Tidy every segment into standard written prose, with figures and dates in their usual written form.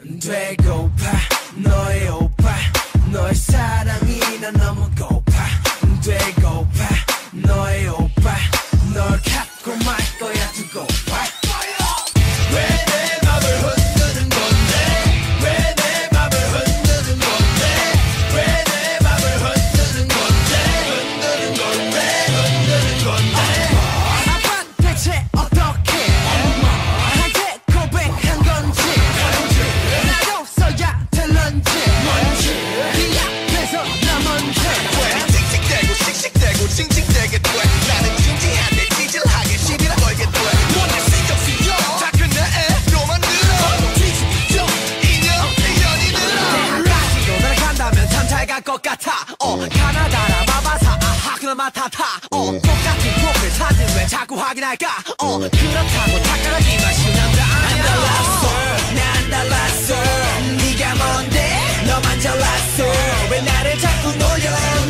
되고파 너의 오빠 너의 사랑이 난 너무 고파 되고파 너의 오빠 널 갖고 말 거야 두고 봐 왜 내 맘을 흔드는 건데 왜 내 맘을 흔드는 건데 왜 내 맘을 흔드는 건데 흔드는 건데 흔드는 건데 아빠 대체 어떻게 나한테 고백한 건지 나도 써야 될런지 네 앞에서 나 먼저 왜 씩씩대고 씩씩대고 징징대게 돼 나는 진지한데 찌질하게 시비를 걸게 돼 뭔데 신경쓰여 작은 내 애로만 들어 뒤집죠 인연이 들어 대학까지도 나를 간다면 참 잘 갈 것 같아 가나다라 마바사 아하 그날 맡아타 똑같은 프로필 사진 왜 자꾸 확인할까 그렇다고 착각하기만 쉬운 남자 안 달랐어 난 달랐어 네가 뭔데 너만 잘났어 왜 나를 자꾸 놀려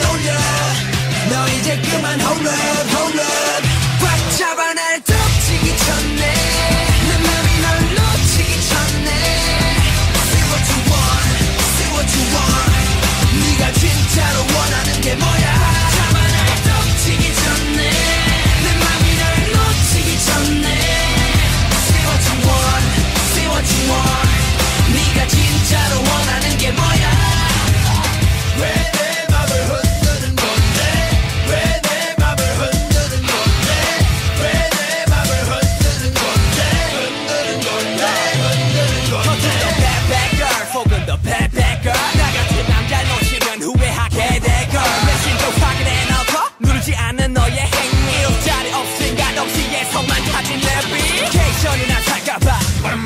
너 이제 그만 hold up 꽉 잡아 날 덮치기 전에 내 맘이 널 놓치기 전에 Say what you want 네가 진짜로 원하는 게 뭐야 잡아 날 덮치기 전에 내 맘이 널 놓치기 전에 Say what you want 네가 진짜로 원하는 게 뭐야 왜 내 맘을 흔드는 건데 왜 내 맘을 흔드는 건데 왜 내 맘을 흔드는 건데 흔드는 건데 흔드는 건데 겉은 더 bad bad girl 속은 더 bad bad girl 나 같은 남자 놓치면 후회하게 될 걸 내심도 확인해 놓고 누르지 않는 너의 행위 일자리 없음 가동시에 손만 타진 내비케이션이나 살까봐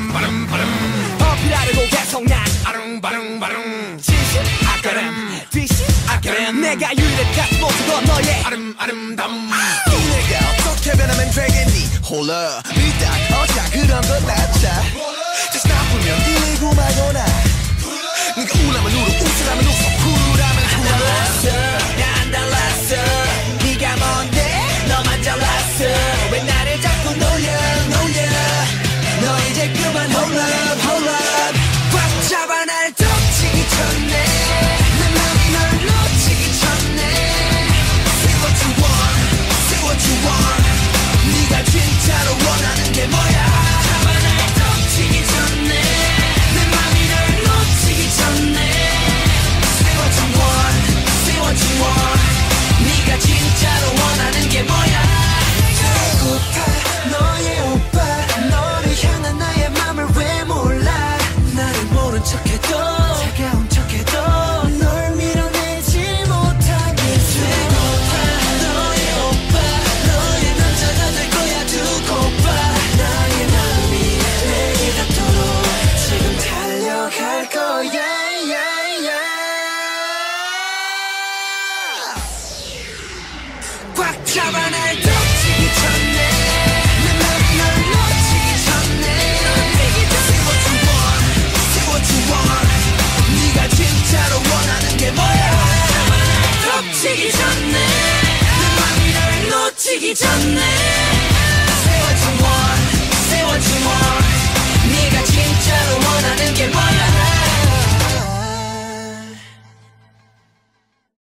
어필하려고 계속 난 진실 아까름 뒤실 아까름 내가 유일한 모습은 너의 아름담 내가 어떻게 변하면 되겠니 홀라 일단 어자 그런 건 낫자 just 나쁘면 119 말거나 네가 우라면 울어 웃으라면 웃어 쿨하면 쿨 난 달랐어 네가 뭔데 너만 잘났어 왜 나를 자꾸 놀려 너 이제 그만 hold up 꽉 잡아 날 덮치기 전에 내 맘이 널 놓치기 전에 Say what you want 네가 진짜로 원하는 게 뭐야 잡아 날 덮치기 전에 내 맘이 널 놓치기 전에 Say what you want 네가 진짜로 원하는 게 뭐야 배고파 너의 오빠 너를 향한 나의 맘을 왜 몰라 나를 모른 척해도 차가운 척해도 널 밀어내지 못하게 배고파 너의 오빠 너의 남자가 될 거야 두고 봐 나의 마음이 내게 닿도록 지금 달려갈 거야 꽉 잡아 날 덮치기 전에 내 맘이 널 놓치기 전에 Say what you want 네가 진짜로 원하는 게 뭐야 잡아 날 덮치기 전에 내 맘이 널 놓치기 전에